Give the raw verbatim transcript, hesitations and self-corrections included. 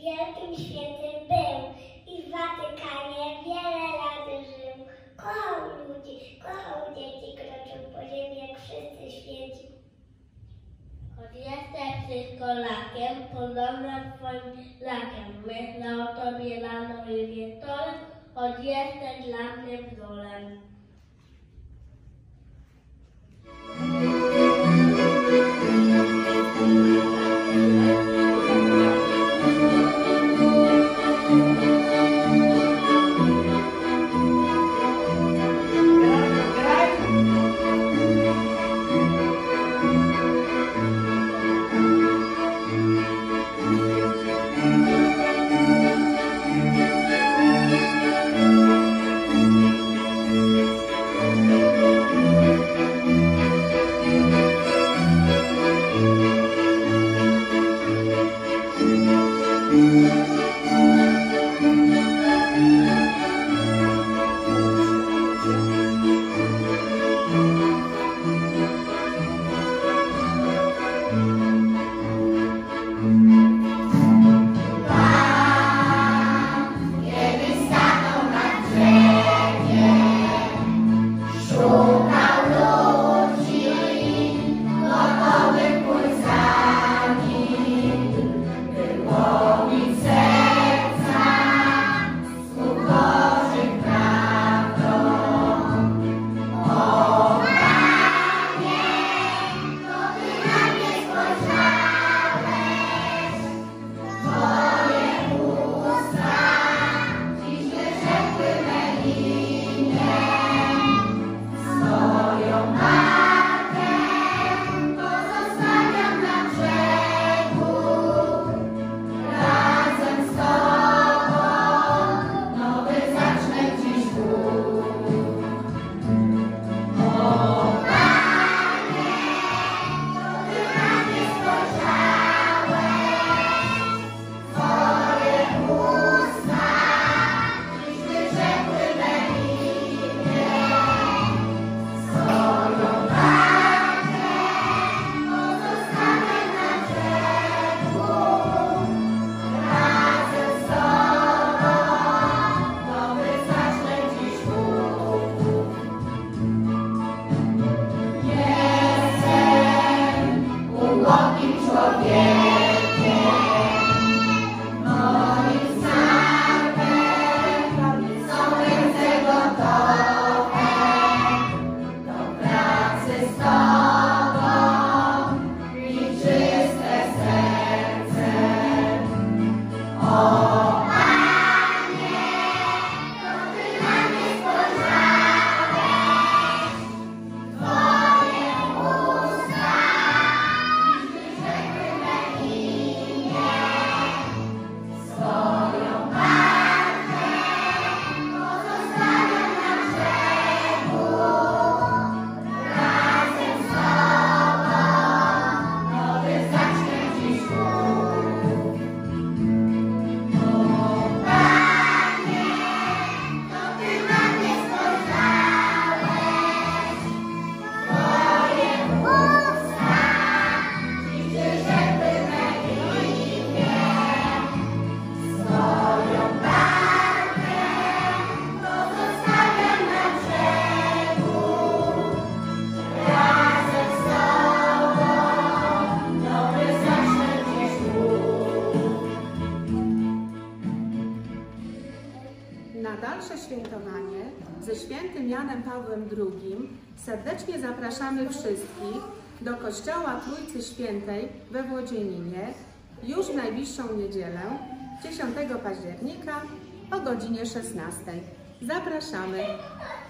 wielkim świętym był i w Watykanie wiele lat żył. Kochał ludzi, kochał dzieci, kroczył po ziemi jak wszyscy święci. Choć jesteś wszystkolakiem, podobno twoim lakiem. Myślę o tobie rano i wieczorem, choć jesteś dla mnie wzorem. Na dalsze świętowanie ze świętym Janem Pawłem drugim serdecznie zapraszamy wszystkich do Kościoła Trójcy Świętej we Włodzieninie już w najbliższą niedzielę, dziesiątego października o godzinie szesnastej. Zapraszamy!